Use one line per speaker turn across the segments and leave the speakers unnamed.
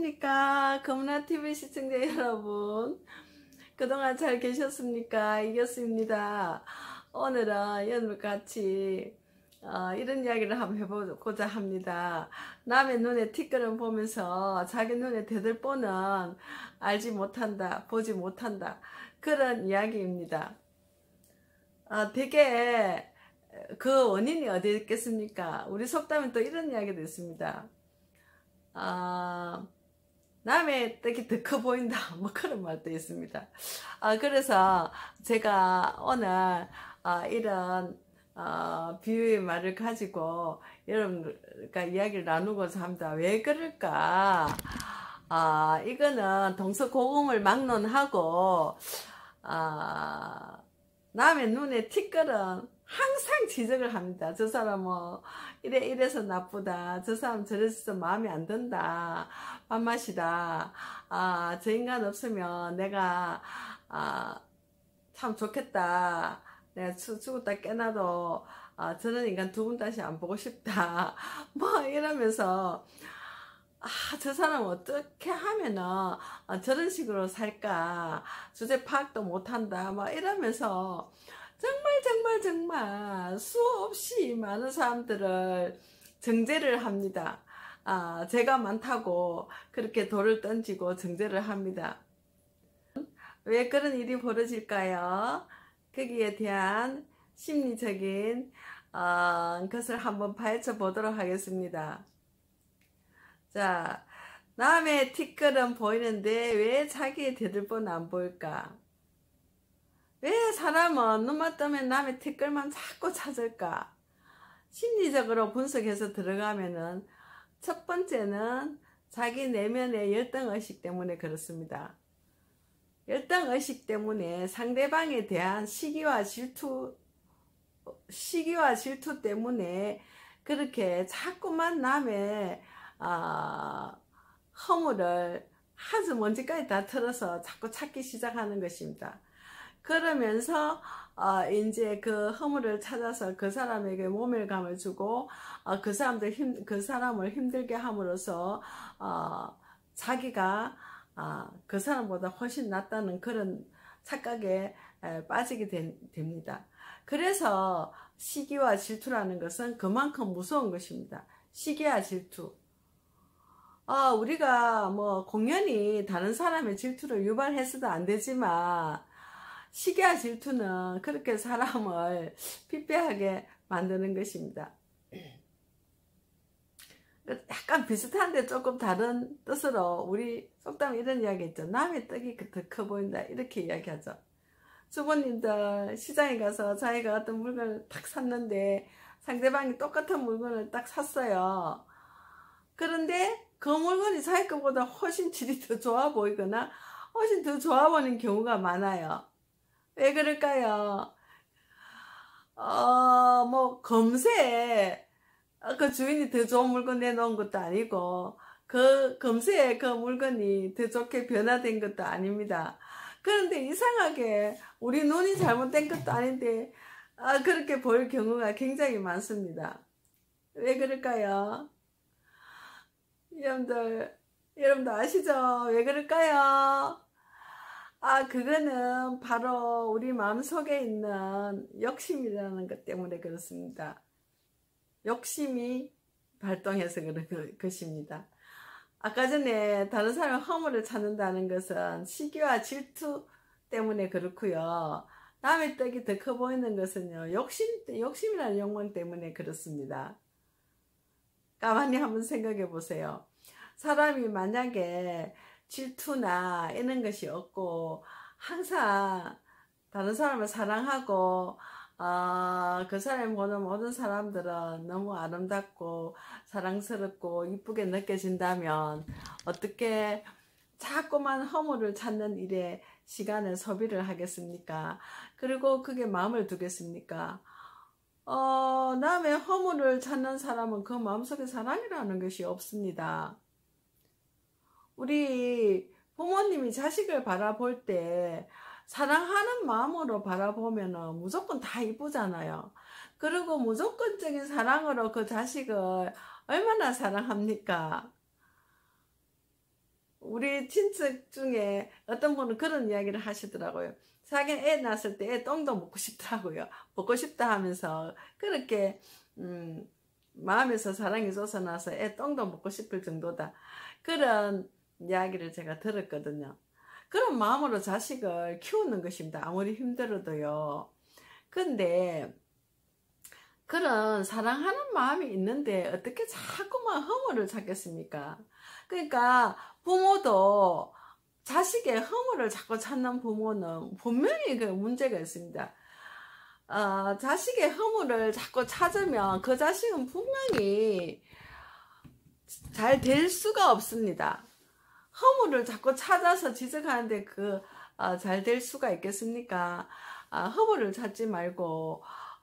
안녕하십니까 금나TV 시청자 여러분, 그동안 잘 계셨습니까? 이겼습니다. 오늘은 여러분 같이 이런 이야기를 한번 해보고자 합니다. 남의 눈에 티끌을 보면서 자기 눈에 대들보는 알지 못한다, 보지 못한다, 그런 이야기입니다. 되게 그 원인이 어디 있겠습니까? 우리 속담에 또 이런 이야기도 있습니다. 남의 떡이 더 커 보인다, 뭐 그런 말도 있습니다. 그래서 제가 오늘 이런 비유의 말을 가지고 여러분과 이야기를 나누고자 합니다. 왜 그럴까? 이거는 동서고금을 막론하고 남의 눈에 티끌은 항상 지적을 합니다. 저 사람은 이래서 나쁘다, 저 사람 저래서 마음에 안 든다, 밥맛이다, 저 인간 없으면 내가 참 좋겠다, 내가 죽었다 깨나도 저런 인간 두 분 다시 안 보고 싶다, 뭐 이러면서 저 사람 어떻게 하면은 저런 식으로 살까, 주제 파악도 못한다, 막 이러면서 정말 수없이 많은 사람들을 정죄를 합니다. 제가 많다고 그렇게 돌을 던지고 정죄를 합니다. 왜 그런 일이 벌어질까요? 거기에 대한 심리적인 것을 한번 파헤쳐 보도록 하겠습니다. 자, 남의 티끌은 보이는데 왜 자기의 대들보는 안 보일까? 왜 사람은 눈만 뜨면 남의 티끌만 자꾸 찾을까? 심리적으로 분석해서 들어가면은 첫 번째는 자기 내면의 열등의식 때문에 그렇습니다. 열등의식 때문에 상대방에 대한 시기와 질투 때문에 그렇게 자꾸만 남의 허물을 아주 먼지까지 다 털어서 자꾸 찾기 시작하는 것입니다. 그러면서 이제 그 허물을 찾아서 그 사람에게 모멸감을 주고 그 사람을 힘들게 함으로써 자기가 그 사람보다 훨씬 낫다는 그런 착각에 빠지게 됩니다. 그래서 시기와 질투라는 것은 그만큼 무서운 것입니다. 시기와 질투. 우리가 뭐 공연히 다른 사람의 질투를 유발해서도 안 되지만 시기와 질투는 그렇게 사람을 피폐하게 만드는 것입니다. 약간 비슷한데 조금 다른 뜻으로 우리 속담에 이런 이야기 있죠. 남의 떡이 더 커 보인다, 이렇게 이야기하죠. 주부님들 시장에 가서 자기가 어떤 물건을 딱 샀는데 상대방이 똑같은 물건을 딱 샀어요. 그런데 그 물건이 자기 것보다 훨씬 질이 더 좋아 보이거나 훨씬 더 좋아 보이는 경우가 많아요. 왜 그럴까요? 뭐 검색에 그 주인이 더 좋은 물건 내놓은 것도 아니고 그 검색에 그 물건이 더 좋게 변화된 것도 아닙니다. 그런데 이상하게 우리 눈이 잘못된 것도 아닌데 그렇게 보일 경우가 굉장히 많습니다. 왜 그럴까요? 여러분들 아시죠? 왜 그럴까요? 그거는 바로 우리 마음속에 있는 욕심이라는 것 때문에 그렇습니다. 욕심이 발동해서 그런 것입니다. 아까 전에 다른 사람의 허물을 찾는다는 것은 시기와 질투 때문에 그렇고요. 남의 떡이 더 커 보이는 것은요, 욕심이라는 욕망 때문에 그렇습니다. 가만히 한번 생각해 보세요. 사람이 만약에 질투나 이런 것이 없고 항상 다른 사람을 사랑하고 그 사람이 보는 모든 사람들은 너무 아름답고 사랑스럽고 이쁘게 느껴진다면 어떻게 자꾸만 허물을 찾는 일에 시간을 소비를 하겠습니까? 그리고 그게 마음을 두겠습니까? 남의 허물을 찾는 사람은 그 마음속에 사랑이라는 것이 없습니다. 우리 부모님이 자식을 바라볼 때 사랑하는 마음으로 바라보면 무조건 다 이쁘잖아요. 그리고 무조건적인 사랑으로 그 자식을 얼마나 사랑합니까? 우리 친척 중에 어떤 분은 그런 이야기를 하시더라고요. 자기는 애 낳았을 때 애 똥도 먹고 싶더라고요. 먹고 싶다 하면서 그렇게 마음에서 사랑이 솟아나서 애 똥도 먹고 싶을 정도다. 그런 이야기를 제가 들었거든요. 그런 마음으로 자식을 키우는 것입니다. 아무리 힘들어도요. 근데 그런 사랑하는 마음이 있는데 어떻게 자꾸만 허물을 찾겠습니까? 그러니까 부모도 자식의 허물을 자꾸 찾는 부모는 분명히 그 문제가 있습니다. 자식의 허물을 자꾸 찾으면 그 자식은 분명히 잘 될 수가 없습니다. 허물을 자꾸 찾아서 지적하는데 잘 될 수가 있겠습니까? 허물을 찾지 말고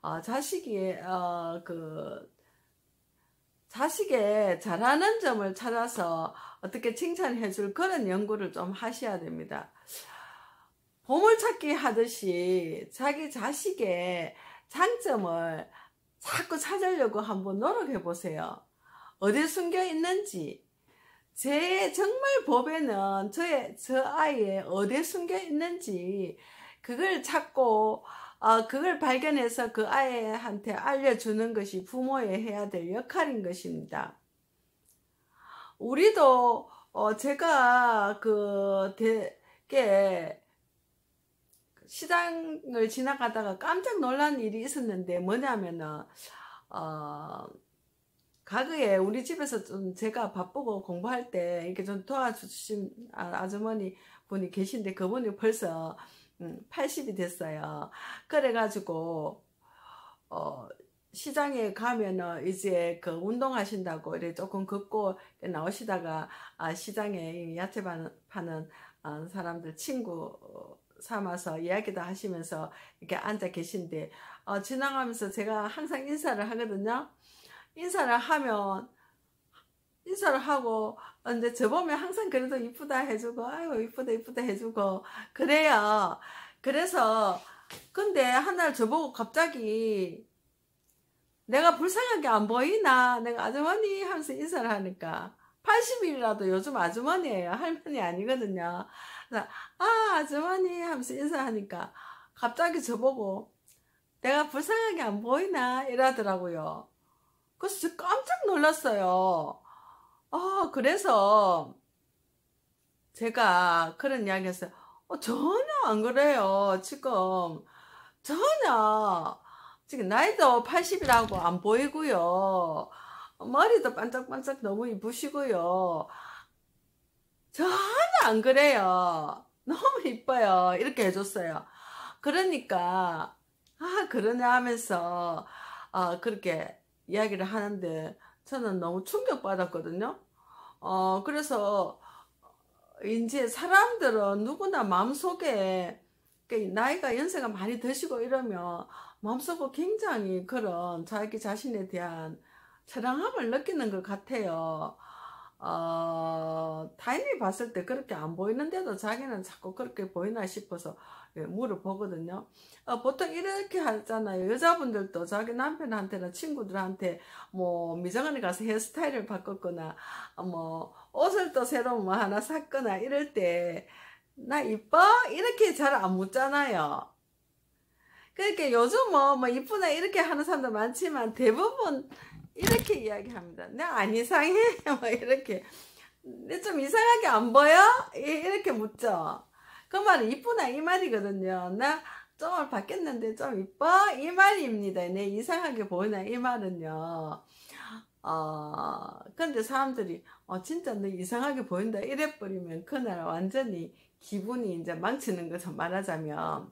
자식의 잘하는 점을 찾아서 어떻게 칭찬해 줄 그런 연구를 좀 하셔야 됩니다. 보물찾기 하듯이 자기 자식의 장점을 자꾸 찾으려고 한번 노력해 보세요. 어디 숨겨 있는지, 정말 법에는 저 아이의 어디에 숨겨 있는지 그걸 찾고 그걸 발견해서 그 아이한테 알려주는 것이 부모의 해야 될 역할인 것입니다. 우리도 제가 되게 시장을 지나가다가 깜짝 놀란 일이 있었는데 뭐냐면은 가그에 우리 집에서 좀 제가 바쁘고 공부할 때 이렇게 좀 도와주신 아주머니 분이 계신데 그분이 벌써 80이 됐어요. 그래가지고 시장에 가면은 이제 그 운동하신다고 이래 조금 걷고 나오시다가 시장에 야채 파는 사람들 친구 삼아서 이야기도 하시면서 이렇게 앉아 계신데 지나가면서 제가 항상 인사를 하거든요. 인사를 하고 근데 저보면 항상 그래도 이쁘다 해주고 아이고 이쁘다 해주고 그래요. 그래서 근데 한날 저보고 갑자기 내가 불쌍하게 안 보이나 내가 아주머니 하면서 인사를 하니까 80일이라도 요즘 아주머니예요. 할머니 아니거든요. 그래서 아주머니 하면서 인사하니까 갑자기 저보고 내가 불쌍하게 안 보이나 이러더라고요. 그래서 저 깜짝 놀랐어요. 그래서 제가 그런 이야기 했어요. 전혀 안 그래요. 지금 나이도 80이라고 안 보이고요. 머리도 반짝반짝 너무 이쁘시고요. 전혀 안 그래요. 너무 이뻐요. 이렇게 해줬어요. 그러니까 그러냐 하면서 그렇게 이야기를 하는데 저는 너무 충격받았거든요. 그래서 이제 사람들은 누구나 마음속에 나이가 연세가 많이 드시고 이러면 마음속으로 굉장히 그런 자기 자신에 대한 처량함을 느끼는 것 같아요. 타인이 봤을 때 그렇게 안 보이는데도 자기는 자꾸 그렇게 보이나 싶어서 물어보거든요. 보통 이렇게 하잖아요. 여자분들도 자기 남편한테나 친구들한테 뭐 미장원에 가서 헤어스타일을 바꿨거나 뭐 옷을 또 새로 뭐 하나 샀거나 이럴 때 나 이뻐? 이렇게 잘 안 묻잖아요. 그러니까 요즘 뭐 이쁘다 이렇게 하는 사람도 많지만 대부분 이렇게 이야기합니다. 나 안 이상해? 뭐 이렇게. 근데 좀 이상하게 안 보여? 이렇게 묻죠. 그 말은 이쁘나 이 말이거든요. 나 좀 바뀌었는데 좀 이뻐? 이 말입니다. 내 이상하게 보이나 이 말은요. 근데 사람들이 진짜 너 이상하게 보인다 이래버리면 그날 완전히 기분이 이제 망치는 거죠. 말하자면.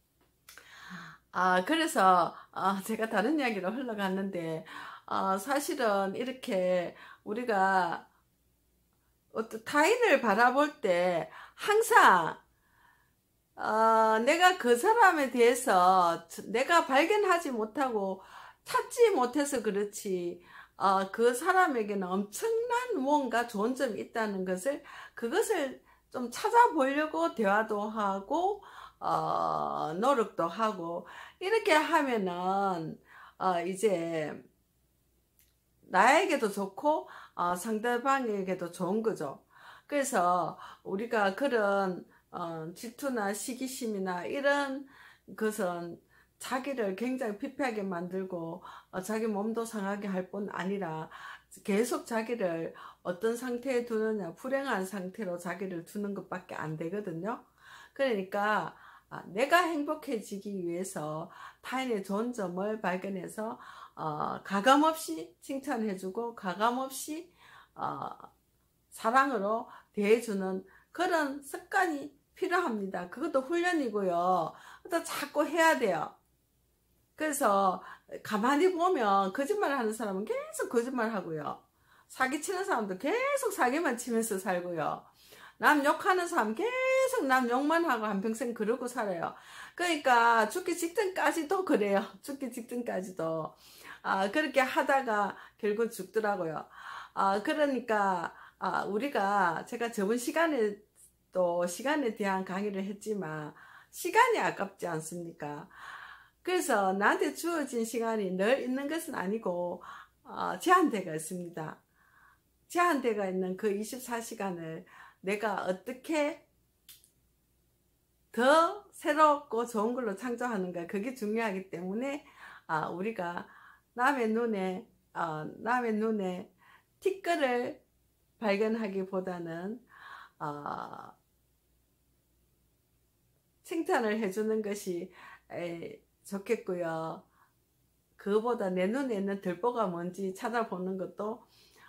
그래서 제가 다른 이야기로 흘러갔는데 사실은 이렇게 우리가 어떤 타인을 바라볼 때 항상 내가 그 사람에 대해서 내가 발견하지 못하고 찾지 못해서 그렇지 그 사람에게는 엄청난 무언가 좋은 점이 있다는 그것을 좀 찾아보려고 대화도 하고 노력도 하고 이렇게 하면은 이제 나에게도 좋고 상대방에게도 좋은 거죠. 그래서 우리가 그런 질투나 시기심이나 이런 것은 자기를 굉장히 피폐하게 만들고 자기 몸도 상하게 할 뿐 아니라 계속 자기를 어떤 상태에 두느냐, 불행한 상태로 자기를 두는 것밖에 안 되거든요. 그러니까 내가 행복해지기 위해서 타인의 좋은 점을 발견해서 가감없이 칭찬해주고 가감없이 사랑으로 대해주는 그런 습관이 필요합니다. 그것도 훈련이고요. 또 자꾸 해야 돼요. 그래서 가만히 보면 거짓말 하는 사람은 계속 거짓말 하고요. 사기치는 사람도 계속 사기만 치면서 살고요. 남 욕하는 사람 계속 남 욕만 하고 한평생 그러고 살아요. 그러니까 죽기 직전까지도 그래요. 죽기 직전까지도. 그렇게 하다가 결국 죽더라고요. 그러니까 우리가 제가 저번 시간에 또 시간에 대한 강의를 했지만 시간이 아깝지 않습니까? 그래서 나한테 주어진 시간이 늘 있는 것은 아니고 제한대가 있습니다. 제한대가 있는 그 24시간을 내가 어떻게 더 새롭고 좋은 걸로 창조하는가, 그게 중요하기 때문에 우리가 남의 눈에 티끌을 발견하기보다는 칭찬을 해주는 것이 좋겠고요. 그거보다 내 눈에 있는 들보가 뭔지 찾아보는 것도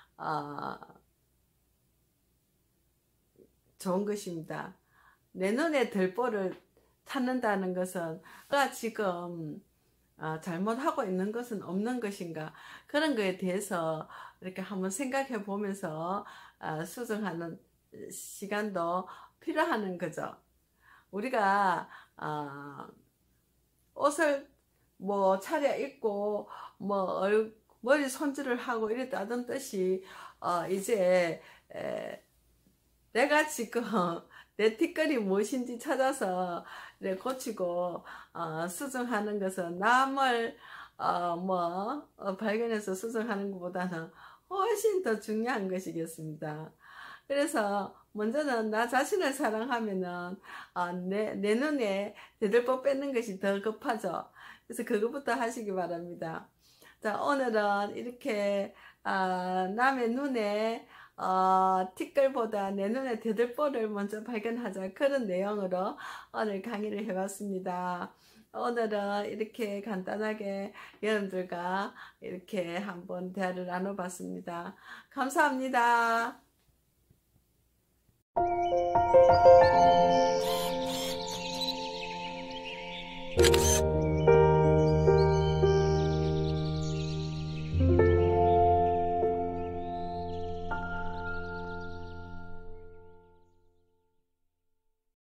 좋은 것입니다. 내 눈에 들보를 찾는다는 것은 내가 지금 잘못하고 있는 것은 없는 것인가, 그런 거에 대해서 이렇게 한번 생각해 보면서 수정하는 시간도 필요한 거죠. 우리가 옷을 뭐 차려입고 뭐 머리 손질을 하고 이랬다던 뜻이 이제 내가 지금 내 티끌이 무엇인지 찾아서 고치고 수정하는 것은 남을 발견해서 수정하는 것보다는 훨씬 더 중요한 것이겠습니다. 그래서 먼저는 나 자신을 사랑하면은 내 눈에 대들보 뺏는 것이 더 급하죠. 그래서 그것부터 하시기 바랍니다. 자, 오늘은 이렇게 남의 눈에 티끌보다 내 눈에 대들보를 먼저 발견하자, 그런 내용으로 오늘 강의를 해봤습니다. 오늘은 이렇게 간단하게 여러분들과 이렇게 한번 대화를 나눠봤습니다. 감사합니다.